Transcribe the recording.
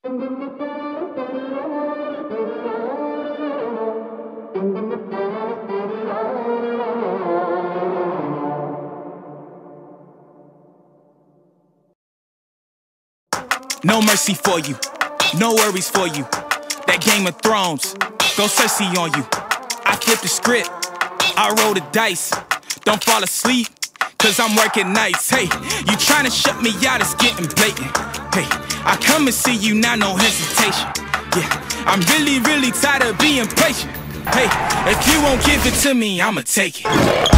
No mercy for you, no worries for you. That Game of Thrones, go Cersei on you. I flipped the script, I roll the dice. Don't fall asleep, cause I'm working nights. Hey, you tryna shut me out, it's getting blatant. Hey, I come and see you now, no hesitation. Yeah, I'm really, really tired of being patient. Hey, if you won't give it to me, I'ma take it.